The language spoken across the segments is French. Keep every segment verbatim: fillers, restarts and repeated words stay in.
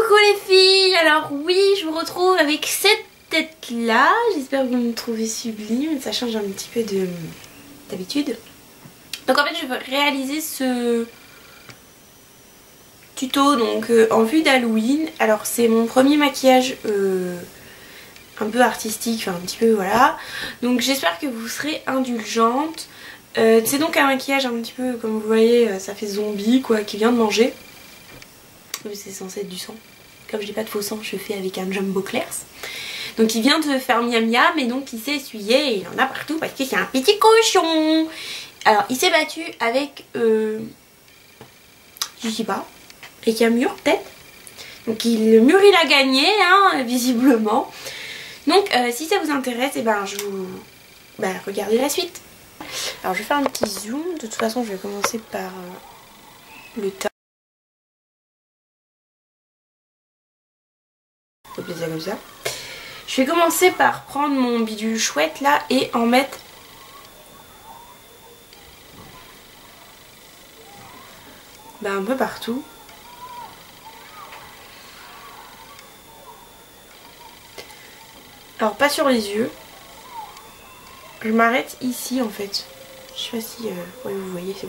Coucou les filles, alors oui je vous retrouve avec cette tête là, j'espère que vous me trouvez sublime, ça change un petit peu de d'habitude. Donc en fait je vais réaliser ce tuto donc euh, en vue d'Halloween. Alors c'est mon premier maquillage euh, un peu artistique, enfin un petit peu voilà, donc j'espère que vous serez indulgente. Euh, c'est donc un maquillage un petit peu comme vous voyez, ça fait zombie quoi, qui vient de manger. C'est censé être du sang. Comme je n'ai pas de faux sang, je fais avec un Jumbo Clairs. Donc il vient de faire miam miam et donc il s'est essuyé et il en a partout parce que c'est un petit cochon. Alors il s'est battu avec euh, je sais pas, avec un mur peut-être. Donc il, le mur il a gagné hein, visiblement. Donc euh, si ça vous intéresse, et eh ben je vous bah, regardez la suite. Alors je vais faire un petit zoom. De toute façon je vais commencer par euh, le tas. Ça comme ça. Je vais commencer par prendre mon bidule chouette là et en mettre bah, un peu partout. Alors pas sur les yeux. Je m'arrête ici en fait. Je sais pas si euh, ouais, vous voyez, c'est bon.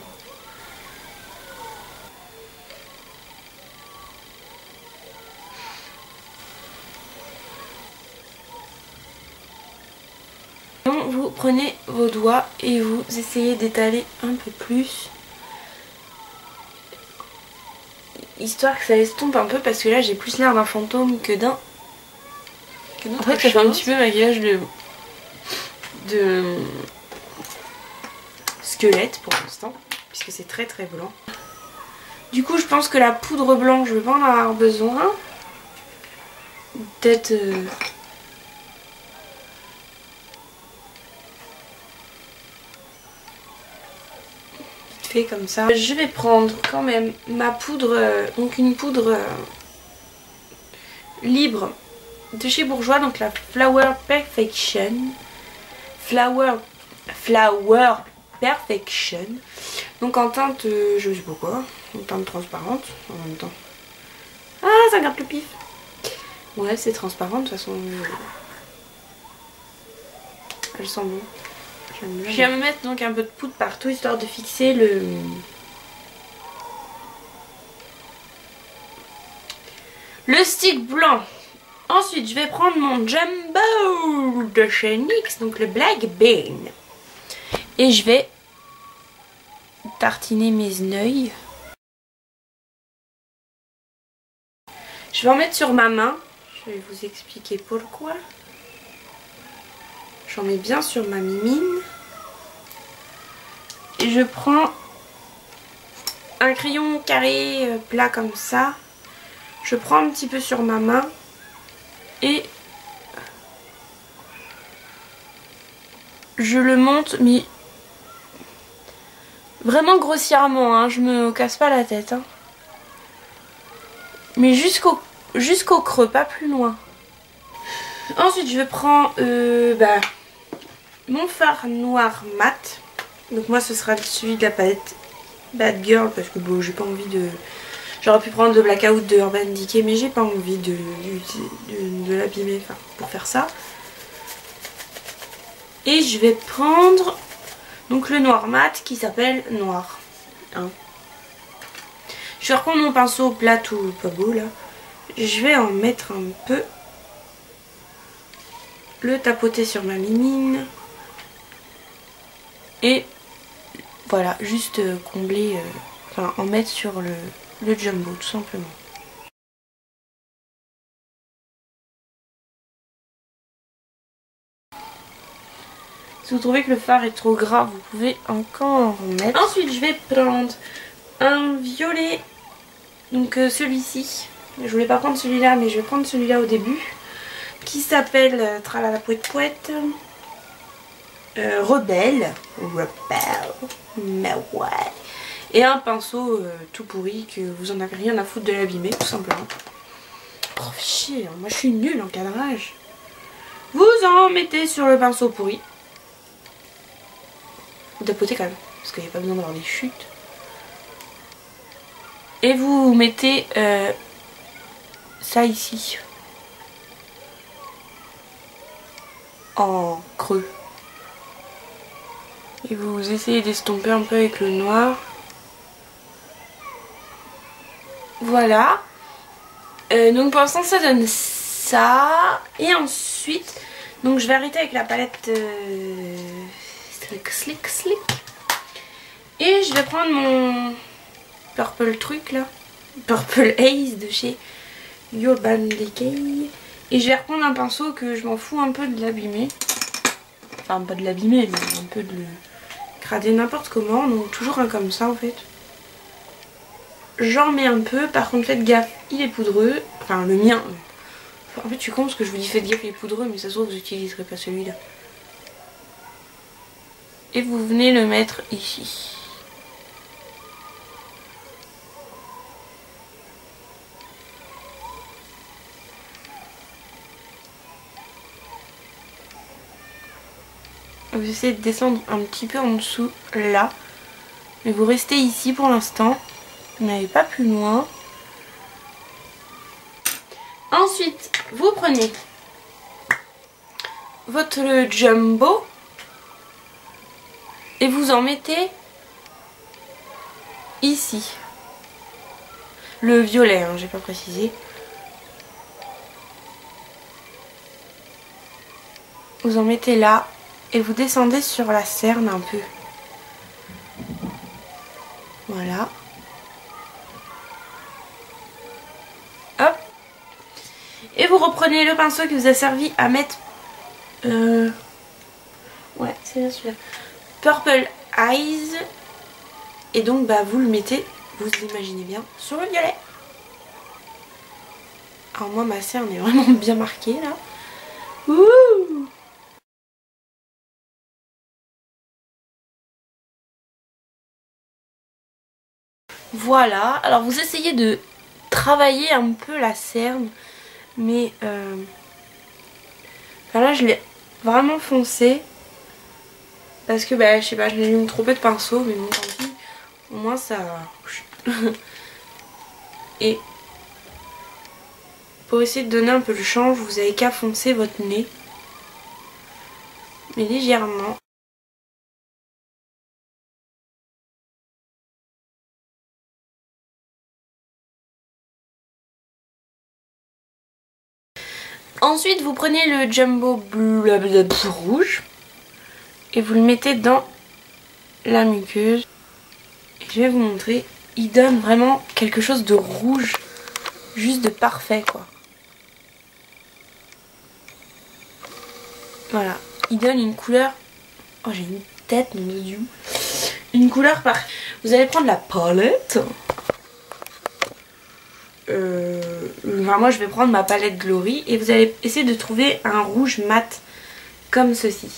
Vous prenez vos doigts et vous essayez d'étaler un peu plus, histoire que ça estompe un peu, parce que là j'ai plus l'air d'un fantôme que d'un que en fait ça fait un petit peu maquillage de de squelette pour l'instant puisque c'est très très blanc. Du coup je pense que la poudre blanche je vais pas en avoir besoin, peut-être euh... fait comme ça. Je vais prendre quand même ma poudre, euh, donc une poudre euh, libre de chez Bourjois, donc la Flower Perfection. Flower, Flower Perfection. Donc en teinte, euh, je sais pas quoi, en teinte transparente en même temps. Ah, ça garde le pif. Ouais, c'est transparent de toute façon. Elle sent bon. Je viens me mettre donc un peu de poudre partout histoire de fixer le le stick blanc. Ensuite je vais prendre mon Jumbo de chez N Y X, donc le Black Bean, et je vais tartiner mes yeux. Je vais en mettre sur ma main, je vais vous expliquer pourquoi. J'en mets bien sur ma mimine. Et je prends un crayon carré plat comme ça. Je prends un petit peu sur ma main. Et je le monte, mais vraiment grossièrement. Hein, je me casse pas la tête. Hein. Mais jusqu'au jusqu'au creux, pas plus loin. Ensuite, je prends euh, bah, mon fard noir mat. Donc moi ce sera celui de la palette Bad Girl parce que bon j'ai pas envie de... J'aurais pu prendre le Blackout de Urban Decay mais j'ai pas envie de, de, de, de l'abîmer enfin, pour faire ça. Et je vais prendre donc le noir mat qui s'appelle Noir. Hein. Je vais reprendre mon pinceau plat ou pas beau là. Je vais en mettre un peu. Le tapoter sur ma mimine. Et voilà, juste euh, combler, euh, enfin en mettre sur le, le Jumbo tout simplement. Si vous trouvez que le fard est trop gras, vous pouvez encore en remettre. Ensuite je vais prendre un violet, donc euh, celui-ci. Je voulais pas prendre celui-là mais je vais prendre celui-là au début. Qui s'appelle euh, Tralala Pouette Pouette. Euh, Rebelle. Rebelle. Mais ouais. Et un pinceau euh, tout pourri que vous en avez rien à foutre de l'abîmer tout simplement. Oh chier, moi je suis nulle en cadrage. Vous en mettez sur le pinceau pourri. Vous tapotez quand même, parce qu'il n'y a pas besoin d'avoir des chutes. Et vous mettez euh, ça ici. En creux. Et vous essayez d'estomper un peu avec le noir. Voilà. Euh, donc pour l'instant ça donne ça. Et ensuite, donc je vais arrêter avec la palette euh, Slick Slick Slick. Et je vais prendre mon Purple truc là. Purple Haze de chez Urban Decay. Et je vais reprendre un pinceau que je m'en fous un peu de l'abîmer. Enfin pas de l'abîmer mais un peu de le crader n'importe comment. Donc toujours un comme ça en fait. J'en mets un peu. Par contre faites gaffe, il est poudreux. Enfin le mien. En fait je suis con parce que je vous dis faites gaffe, il est poudreux. Mais ça se trouve vous n'utiliserez pas celui-là. Et vous venez le mettre ici. Vous essayez de descendre un petit peu en dessous là. Mais vous restez ici pour l'instant. Vous n'allez pas plus loin. Ensuite, vous prenez votre jumbo. Et vous en mettez ici. Le violet, hein, j'ai pas précisé. Vous en mettez là. Et vous descendez sur la cerne un peu. Voilà. Hop. Et vous reprenez le pinceau qui vous a servi à mettre... Euh... Ouais, c'est bien celui-là. Purple Eyes. Et donc, bah, vous le mettez, vous l'imaginez bien, sur le violet. Alors moi, ma cerne est vraiment bien marquée, là. Ouh! Voilà, alors vous essayez de travailler un peu la cerne, mais euh... enfin là je l'ai vraiment foncé, parce que bah je sais pas, je l'ai mis trop peu de pinceau, mais bon tant pis, au moins ça... Et pour essayer de donner un peu le change, vous avez qu'à foncer votre nez, mais légèrement. Ensuite vous prenez le jumbo bleu rouge et vous le mettez dans la muqueuse. Et je vais vous montrer, il donne vraiment quelque chose de rouge, juste de parfait quoi. Voilà, il donne une couleur, oh j'ai une tête mon dieu, une couleur par... Vous allez prendre la palette. Euh, enfin, moi je vais prendre ma palette Glory et vous allez essayer de trouver un rouge mat comme ceci.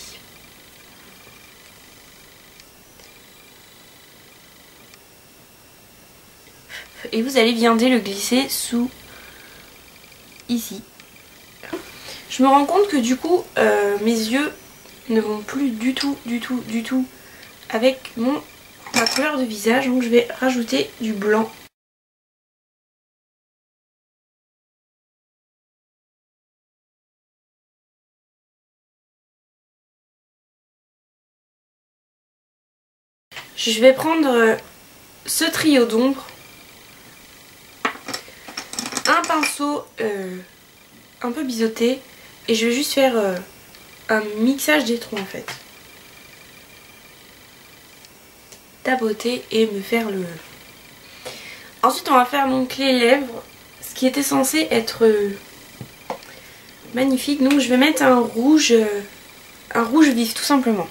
Et vous allez viender le glisser sous ici. Je me rends compte que du coup euh, mes yeux ne vont plus du tout du tout du tout avec mon ma couleur de visage, donc je vais rajouter du blanc. Je vais prendre ce trio d'ombre, un pinceau euh, un peu biseauté et je vais juste faire euh, un mixage des troncs en fait. Tapoter et me faire le... Ensuite on va faire donc les lèvres, ce qui était censé être euh, magnifique. Donc je vais mettre un rouge, euh, un rouge vif tout simplement.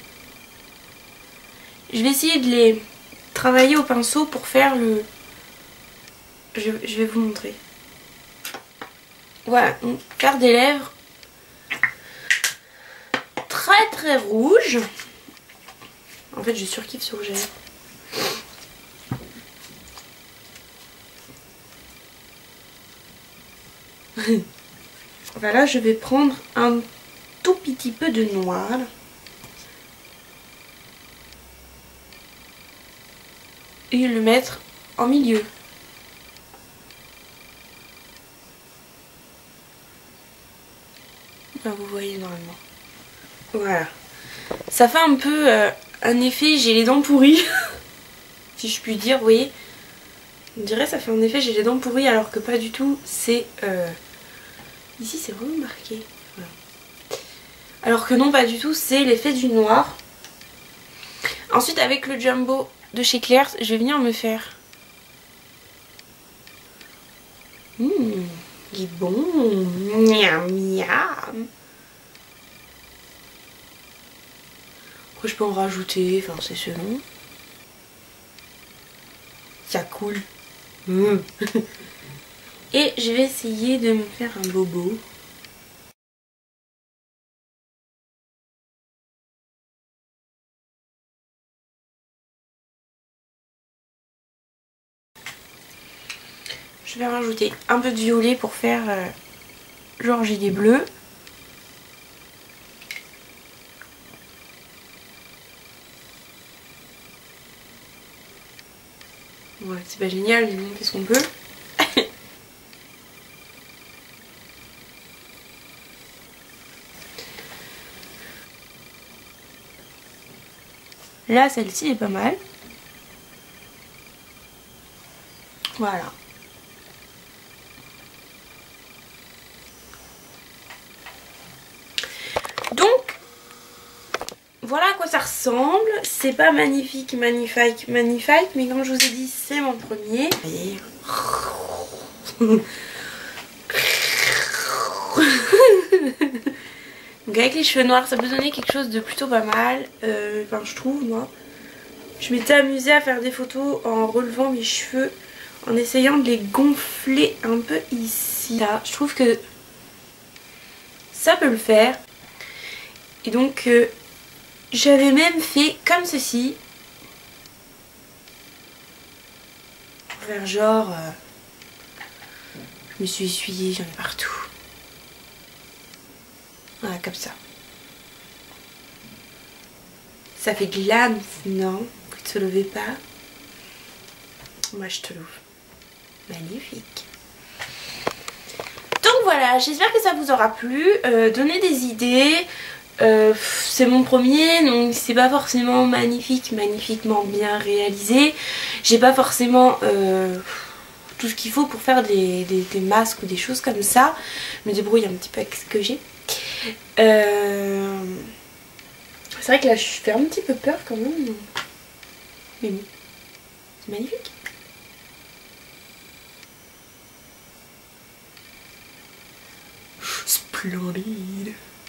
Je vais essayer de les travailler au pinceau pour faire le... Je, je vais vous montrer. Voilà, donc faire des lèvres très très rouges. En fait je surkiffe ce rouge à lèvres. Voilà, je vais prendre un tout petit peu de noir. Et le mettre en milieu. Enfin, vous voyez normalement. Voilà. Ça fait un peu euh, un effet j'ai les dents pourries. Si je puis dire, vous voyez. On dirait ça fait un effet j'ai les dents pourries alors que pas du tout. C'est... Euh... Ici c'est vraiment marqué. Voilà. Alors que non, pas du tout. C'est l'effet du noir. Ensuite avec le Jumbo de chez Claire's, je vais venir me faire... Mmh, il est bon. Miam miam. Après je peux en rajouter, enfin c'est selon. Ça coule. Mmh. Et je vais essayer de me faire un bobo. Je vais rajouter un peu de violet pour faire euh, genre j'ai des bleus. Ouais, c'est pas génial, mais bon, qu'est-ce qu'on peut. Là, celle-ci est pas mal. Voilà. Donc, voilà à quoi ça ressemble. C'est pas magnifique, magnifique, magnifique, mais comme je vous ai dit, c'est mon premier. Voyez. Donc avec les cheveux noirs, ça peut donner quelque chose de plutôt pas mal. Euh, enfin, je trouve, moi. Je m'étais amusée à faire des photos en relevant mes cheveux, en essayant de les gonfler un peu ici. Là, je trouve que ça peut le faire. Et donc, euh, j'avais même fait comme ceci. Pour faire genre... Euh, je me suis essuyée, j'en ai partout. Voilà, comme ça. Ça fait glam, non? Vous ne te levez pas? Moi, je te l'ouvre. Magnifique. Donc voilà, j'espère que ça vous aura plu. Euh, donnez des idées. Euh, c'est mon premier, donc c'est pas forcément magnifique, magnifiquement bien réalisé. J'ai pas forcément euh, tout ce qu'il faut pour faire des, des, des masques ou des choses comme ça. Je me débrouille un petit peu avec ce que j'ai. Euh... C'est vrai que là je fais un petit peu peur quand même. Mais bon, c'est magnifique. Splendide.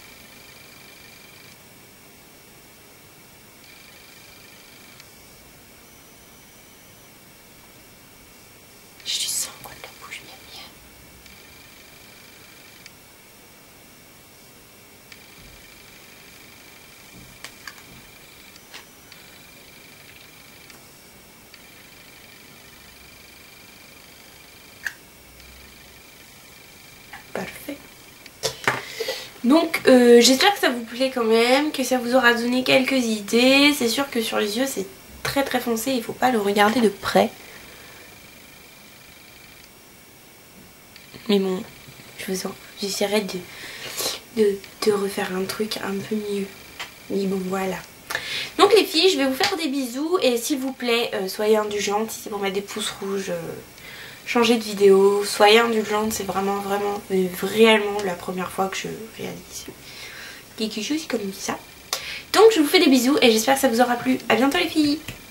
Je sens quoi de la bouche, miam miam. Parfait. Donc euh, j'espère que ça vous plaît quand même, que ça vous aura donné quelques idées. C'est sûr que sur les yeux c'est très très foncé, il faut pas le regarder de près. Mais bon, je vous en... j'essaierai de, de, de refaire un truc un peu mieux. Mais bon voilà. Donc les filles, je vais vous faire des bisous et s'il vous plaît, euh, soyez indulgentes. Si c'est pour mettre des pouces rouges, euh, changez de vidéo, soyez indulgentes. C'est vraiment vraiment euh, réellement la première fois que je réalise quelque chose comme ça. Donc je vous fais des bisous et j'espère que ça vous aura plu. A bientôt les filles.